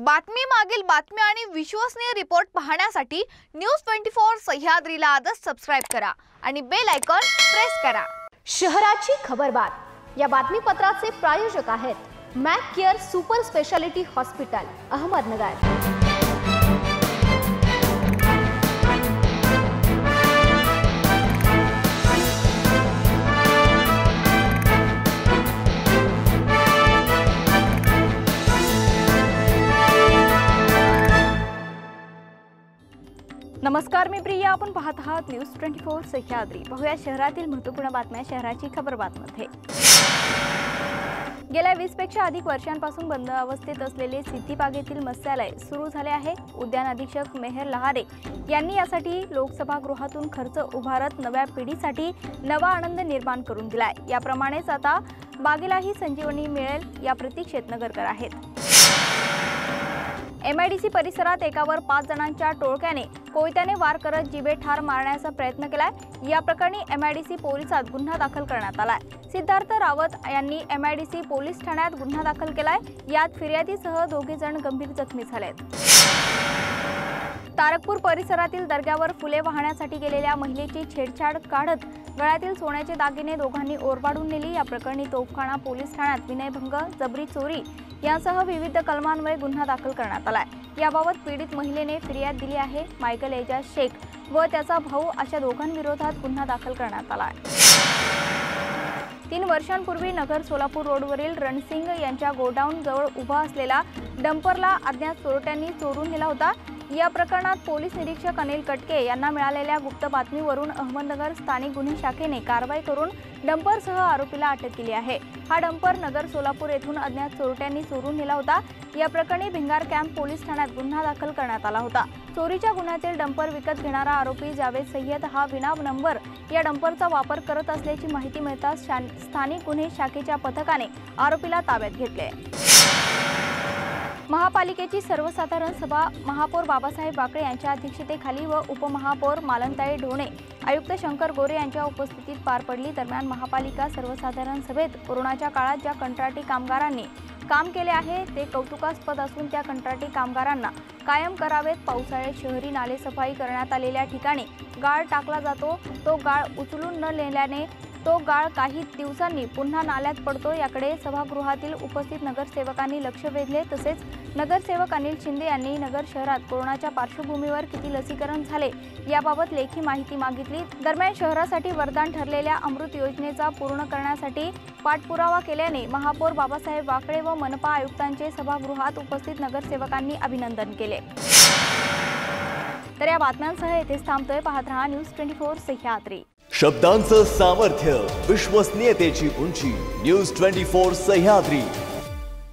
बातमी मागील बातम्या आणि विश्वसनीय रिपोर्ट पाहण्यासाठी न्यूज 24 सह्याद्रीला आजच सबस्क्राइब करा आणि बेल आयकॉन प्रेस करा। शहराची खबरबात या बातमीपत्राचे प्रायोजक आहेत Mac Care super speciality hospital Ahmednagar. नमस्कार, मी प्रिया। आपण पाहत आहात न्यूज 24 सह्याद्री। पाहूया शहरातील महत्त्वपूर्ण बातम्या शहराची खबरबातमध्ये। गेल्या 20 पेक्षा अधिक वर्षांपासून बंद अवस्थेत असलेले सिद्धिबागेतील मत्स्यालय सुरू झाले आहे। उद्यान अधीक्षक मेहर लहारे यांनी यासाठी लोकसभा गृहातून खर्च उभारत नव्या पिढीसाठी नवा आनंद निर्माण करून दिलाय। याप्रमाणेच आता बागेलाही संजीवनी मिळेल या प्रतीक्षेत नगरकर आहेत। MIDC परिसरात एकावर 5 जणांच्या टोळक्याने कोयत्याने वार करत जिबे ठार मारण्याचा प्रयत्न केलाय। या प्रकरणी MIDC पोलिसात गुन्हा दाखल करण्यात आलाय। सिद्धार्थ रावत यांनी MIDC पोलीस ठाण्यात गुन्हा दाखल केलाय। यात फिर्यादीसह 2 जण गंभीर जखमी झालेत। तारकपूर परिसरातील दर्ग्यावर फुले वाहण्यासाठी गेलेल्या महिलेची छेडछाड काढत गळ्यातील सोन्याचे दागिने दोघांनी ओरबाडून नेली। या प्रकरणी तोफखाना पोलीस ठाण्यात विनयभंग, जबरी चोरी यांसह विविध कलमांवर गुन्हा दाखल करण्यात आलाय। याबाबत पीडित महिलेने फिर्याद दिली आहे। मायकल एजाज शेख व त्याचा भाऊ अशा दोघांविरोधात गुन्हा दाखल करण्यात आलाय। 3 वर्षांपूर्वी नगर सोलापूर रोडवरील रणसिंग यांच्या गोडाऊन जवळ उभा असलेला डंपरला अज्ञात चोरट्यांनी चोरून नेला होता। या प्रकरणात पोलीस निरीक्षक अनिल कटके यांना मिळालेल्या गुप्त बातमीवरून अहमदनगर स्थानिक गुन्हे शाखेने कारवाई करून डंपरसह आरोपीला अटक केली आहे। हा डंपर नगर सोलापूर येथून अज्ञात चोरट्यांनी चोरून नेला होता। या प्रकरणी भिंगार कॅम्प पोलीस ठाण्यात गुन्हा दाखल करण्यात आला होता। चोरीच्या गुन्ह्यातील डंपर विकत घेणारा आरोपी जावेद सय्यद हा विना नंबर या डंपरचा वापर करत असल्याची माहिती मिळताच स्थानिक गुन्हे शाखेच्या पथकाने आरोपीला ताब्यात घेतले। महापालिकेची सर्वसाधारण सभा महापौर बाबासाहेब वाकळे यांच्या अध्यक्षतेखाली व उपमहापौर मालनताई ढोणे, आयुक्त शंकर गोरे यांच्या उपस्थितीत पार पडली। दरम्यान महापालिका सर्वसाधारण सभेत कोरोनाच्या काळात ज्या कंत्राटी कामगारांनी काम केले आहे ते कौतुकास्पद असून त्या कंत्राटी कामगारांना कायम करावेत। पावसाळ्यात शहरी नालेसफाई करण्यात आलेल्या ठिकाणी गाळ टाकला जातो, तो गाळ उचलून न नेल्याने तो गाळ काही दिवसांनी पुन्हा नाल्यात पडतो। याकडे सभागृहातील उपस्थित नगरसेवकांनी लक्ष वेधले। तसेच नगरसेवक अनिल शिंदे यांनी नगर शहरात कोरोनाच्या पार्श्वभूमीवर किती लसीकरण झाले याबाबत लेखी माहिती मागितली। दरम्यान शहरासाठी वरदान ठरलेल्या अमृत योजनेचा पूर्ण करण्यासाठी पाठपुरावा केल्याने महापौर बाबासाहेब वाकळे व मनपा आयुक्तांचे सभागृहात उपस्थित नगरसेवकांनी अभिनंदन केले। तर या बातम्यांसह येथेच थांबतोय। पाहत रहा न्यूज 24 सह्याद्री। शब्दांचं सामर्थ्य, विश्वसनीयतेची उंची, न्यूज 24 सह्याद्री।